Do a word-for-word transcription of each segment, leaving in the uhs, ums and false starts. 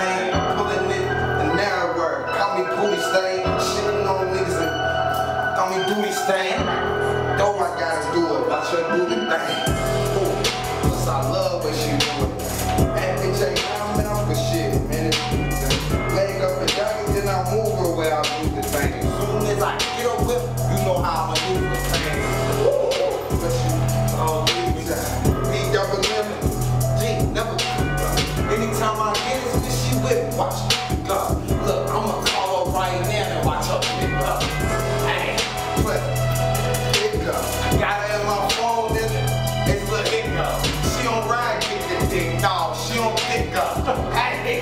thing, pulling it, the narrow word. Call me booty stain, shitting on niggas and call me duty stain. Though I gotta do it, watch her do the thing. Ooh, plus I love what she do it. That bitch ain't down now for shit, man. Leg up and down, then I move her where I do the thing. As soon as I get a whip, you know how I'ma do the thing. Ooh, but she, oh, B double M, G, never. Anytime I get it, bitch, she with me. Watch it. Uh, look, I'ma call her right now and watch her pick up. Hey, but pick up. Got her in my phone, then it's a hiccup. She don't ride, get the dick, dog. She don't pick up. Hey,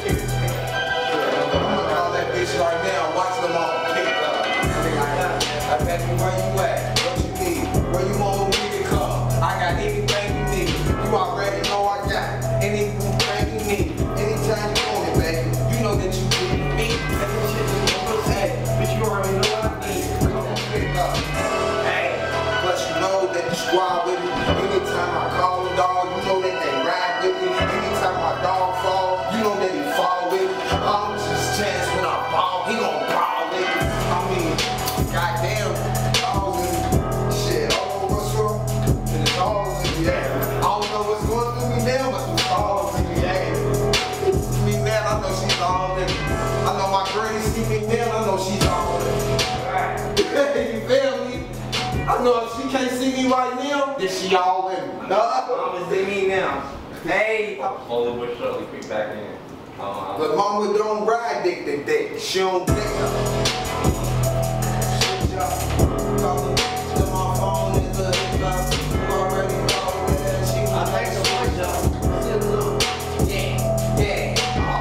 I'ma call that bitch right now. Watch them all pick up. I bet you where you at? What you need? Where you want me to come? I got anything you need. You already know I got anything. Anytime you want it, baby, you know that you need me. Hey, bitch, you already know what I need. Come on, pick up. Hey, but you know that you squad with me. Anytime I call a dog, you know that they ride with me. Anytime my dog fall, you know that he fall with me. I'm just chance when I ball, he gon' ball with me. I mean, goddamn, dogs and shit. Oh, what's wrong? And the dogs in the air. I don't know what's going through me now, but the dogs in the air. I know she's all in. I know my granny see me now, I know she's all in. You feel me? I know if she can't see me right now, then she all in. No, Mama see me now. Hey! Slowly but surely creep back in. Um, but mama don't ride dick to dick. She don't dick her. Shit, y'all. Calling to my phone is a hiccup. You already know that she was. I think so much, y'all. Yeah, yeah.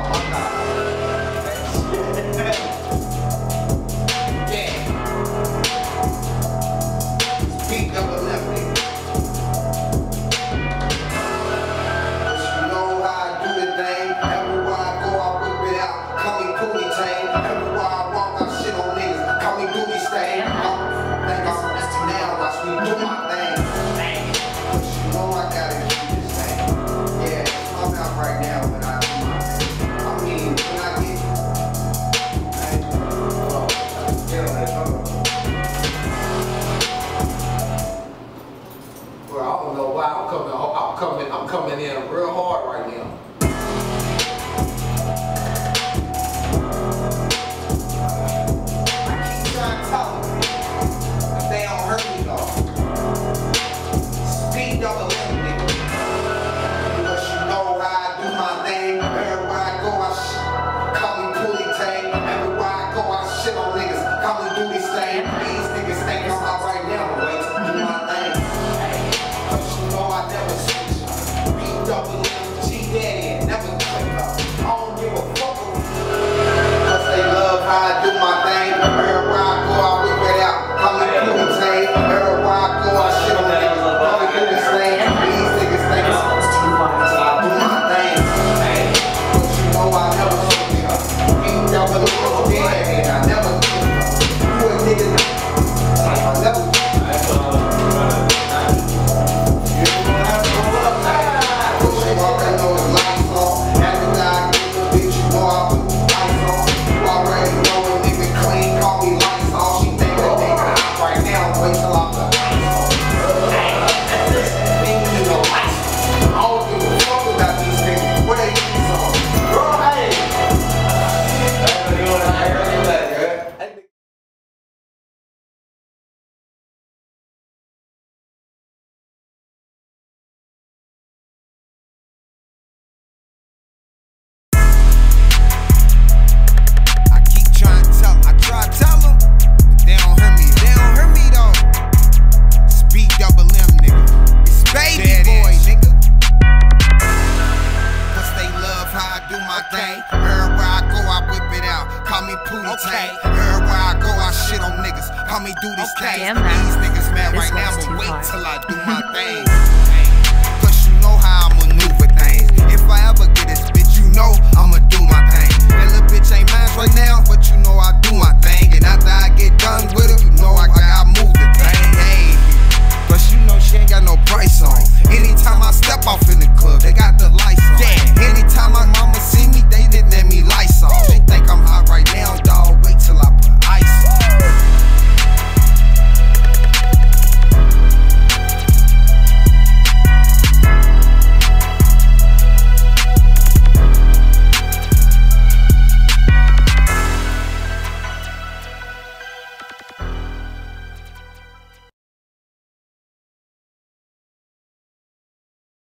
I'm coming in real hard right now. I keep trying to tell them, but they don't hurt me though. Speed double M, nigga. Because you know how I do my thing. Everywhere I go, I sh call me Poolie Tang. Everywhere I go, I shit on niggas. Call me do this thing. These niggas think I'm out right now, but wait to do my thing. Cause you know I never switch. Double M, G Daddy, never click up. I don't give a fuck. Cause they love how I do my thing. Everywhere I go, I whip it out. Call me Poolie Tang. Everywhere I go, I shit on niggas. Call me do this thing. These niggas think it's so I do my thing. Hey, but you know I never switch up. Beat double M, Daddy, I never click up. You a nigga, I never. Okay. Everywhere I go, I shit on niggas. Call me do these Okay, things. damn that. These niggas mad This right now, one's but too wait hard. till I do my thing. Cause you know how I maneuver things. If I ever get this bitch, you know I'ma do my thing. That little bitch ain't mine right now, but you know I do my thing. And after I get done with her, you know I gotta move the thing. Hey, cause you know she ain't got no price on.